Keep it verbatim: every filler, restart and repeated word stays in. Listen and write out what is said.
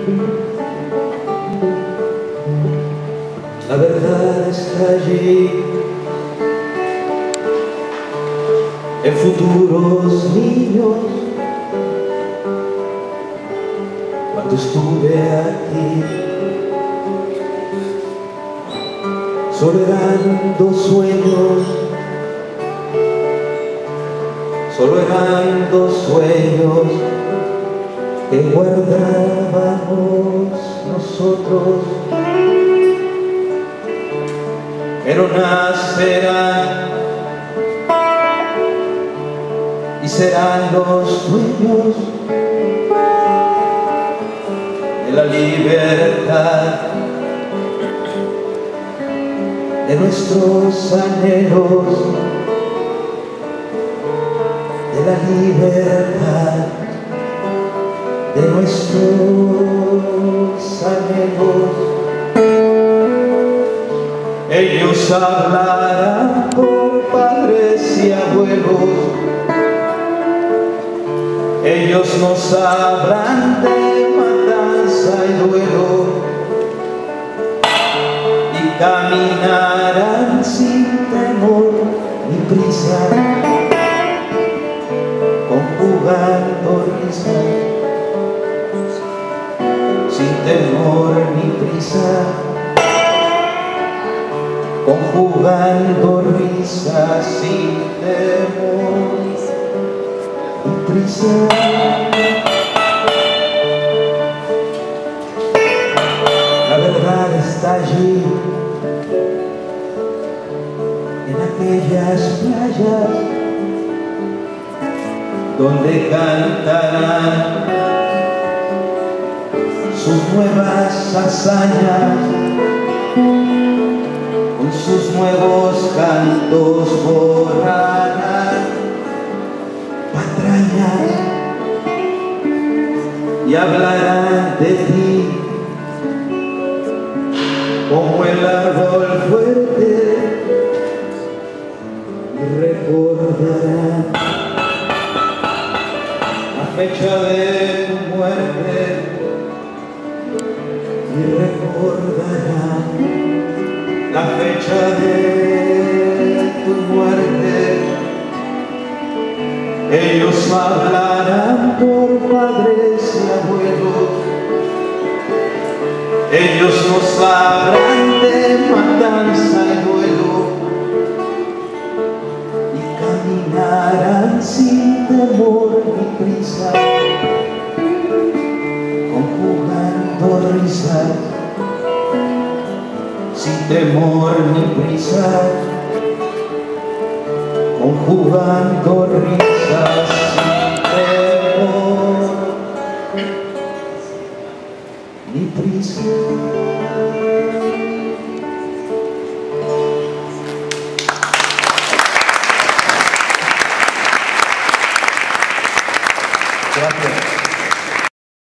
La verdad está allí, en futuros niños. Cuando estuve aquí, solo eran dos sueños, solo eran dos sueños que guardábamos nosotros. Pero nacerán y serán los sueños de la libertad, de nuestros anhelos, de la libertad, de nuestros anhelos. Ellos hablarán por padres y abuelos, ellos nos hablan de matanza y duelo, y caminarán sin temor ni prisa, conjugando risas, sin temor ni prisa, conjugando risas sin temor y prisa. La verdad está allí, en aquellas playas donde cantarán sus nuevas hazañas, con sus nuevos cantos borrarán patrañas y hablarán de ti como el árbol fuerte, y recordarán la fecha de tu muerte, y recordarán la fecha de tu muerte. Ellos hablarán por padres y abuelos, ellos nos hablarán de matanza y duelo, y caminarán sin temor ni prisa, conjugando risas, sin temor ni prisa, conjugando risas, sin temor ni prisa.